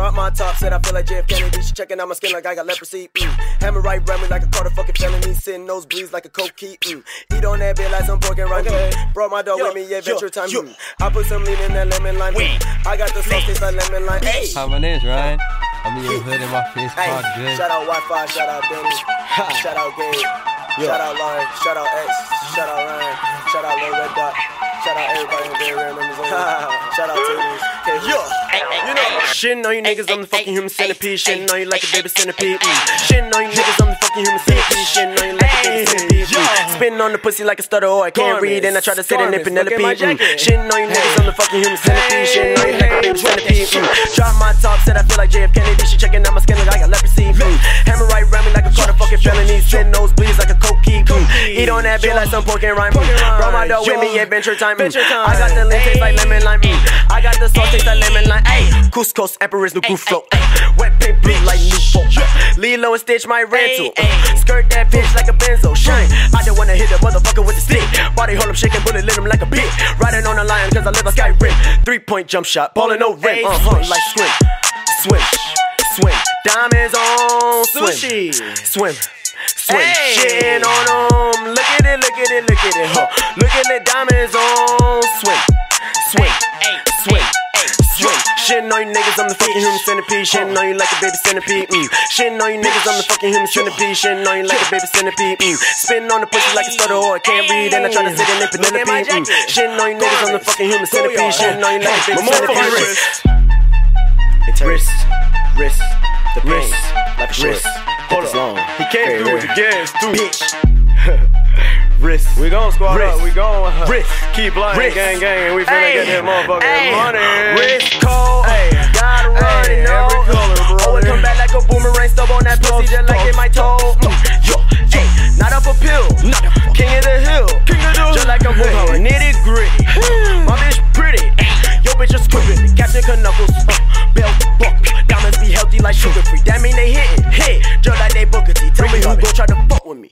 Drop my top, said I feel like JF Kennedy. She checking out my skin like I got leprosy. Hammer right around me like a Carter fucking felony. Sitting nosebleeds like a coke key. Eat on that bit like some pork and rice. Brought my dog with me, adventure time. I put some lean in that lemon lime. I got the sauce, taste like lemon lime. Hi, my name's Ryan. I'm in your hood and my face card good. Shout out Wi-Fi, shout out Benny, shout out Gabe, shout out Lauren, shout out X, shout out Ryan, shout out Lil Red Dot, shout out everybody in the rare members on shout out Tables. You know, shitting on you niggas, I'm the fucking human centipede. Shitting on you like a baby centipede. Shitting on you niggas, I'm the fucking human centipede. Shitting on you like a baby centipede. Spitting on the pussy like a stutter or I can't read, and I try to sit in it Penelope. Shitting on you niggas, I'm the fucking human centipede. Shitting on you like a baby centipede. Drop my top, said I feel like JF Kennedy. She checking out my skin like I got leprosy. Hammer right around me like a Carter fucking felony. Sitting nosebleeds like a coke key. Eat on that bit like some pork and rhyme. Brought my dog with me, adventure time. I got the lean taste like lemon lime. I got the sauce taste like lemon lime. Cusco's Emperor's new goof flow. Wet paint blue like new folk. Lilo and Stitch my rental. Skirt that bitch like a benzo. Shine. I don't wanna hit the motherfucker with the stick. Body hold him shaking, bullet lit him like a pig. Riding on a lion cause I live a sky rim. 3-point jump shot, ballin' no rim. Like swim, swim, swim. Diamonds on swim, swim. Swim, shitting on them. Look at it, look at it, look at it. Look at the diamonds on swim, swim, swim. Shitting on you niggas, I'm the fucking human centipede. Shitting on you like a baby centipede. Shitting on you niggas, I'm the fucking human centipede. Shitting on you like a baby centipede. Spitting on the pussy like a stutter or I can't read, and I try to sit in it Penelope. Shitting on you niggas, I'm the fucking human centipede. Shitting on you like a baby centipede. Wrist, wrist, the wrist, like a wrist. Hold on, he came through with the gas too. Wrist, we gon' squad up, we gon' keep lying, gang, and we finna get that motherfucking money. Wrist cold, gotta run it, no. Always come back like a boomerang, stub on that pussy just like it might toe. Not up a pill, king of the hill, just like a bull, nitty gritty. My bitch pretty, yo bitch is scribbly, Captain Knuckles, belt buck, diamonds be healthy like sugar free. That mean they hitting, just like they Booker T. Tell me who gon' try to fuck with me.